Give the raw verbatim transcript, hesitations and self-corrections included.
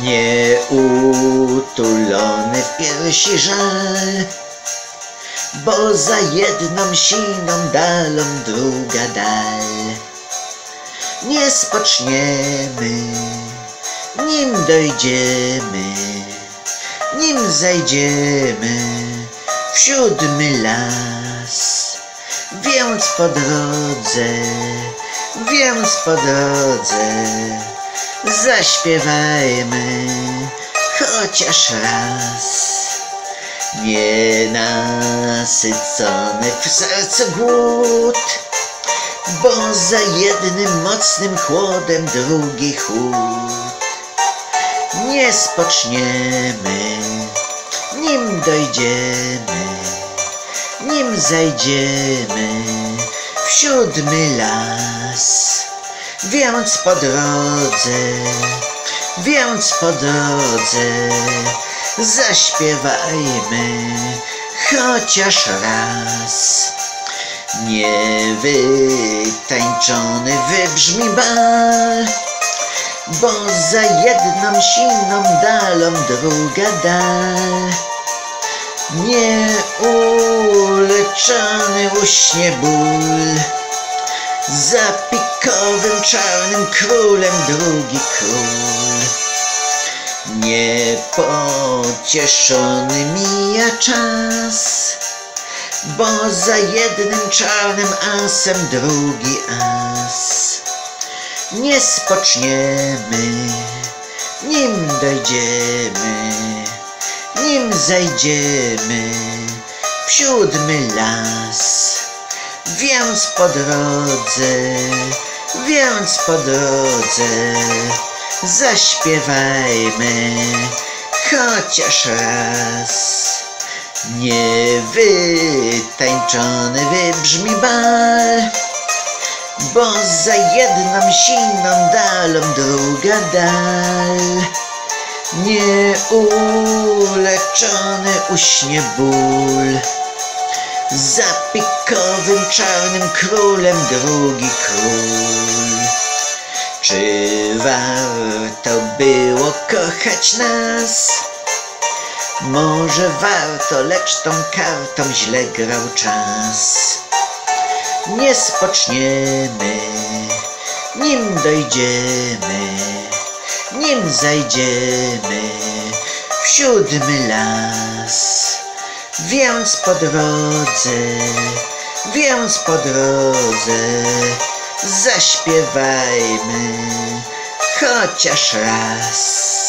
Nieutulony w piersi żal, bo za jedną siną dalą druga dal. Nie spoczniemy, nim dojdziemy, nim zajdziemy w siódmy las. Więc po drodze, więc po drodze zaśpiewajmy chociaż raz. Nienasycony w sercu głód, bo za jednym mocnym chłodem drugi chłód. Nie spoczniemy, nim dojdziemy, nim zajdziemy w siódmy las. Więc po drodze, więc po drodze zaśpiewajmy chociaż raz. Niewytańczony wybrzmi bal, bo za jedną siną dalą druga dal. Nieuleczony uśnie ból, za pikowym czarnym królem drugi król. Niepocieszony mija czas, bo za jednym czarnym asem drugi as. Nie spoczniemy, nim dojdziemy, nim zajdziemy w siódmy las. Więc po drodze, więc po drodze zaśpiewajmy chociaż raz. Niewytańczony wybrzmi bal, bo za jedną siną dalą druga dal. Nieuleczony uśnie ból, za pikowym czarnym królem drugi król. Czy warto było kochać nas? Może warto, lecz tą kartą źle grał czas. Nie spoczniemy, nim dojdziemy, nim zajdziemy w siódmy las. Więc po drodze, więc po drodze zaśpiewajmy chociaż raz.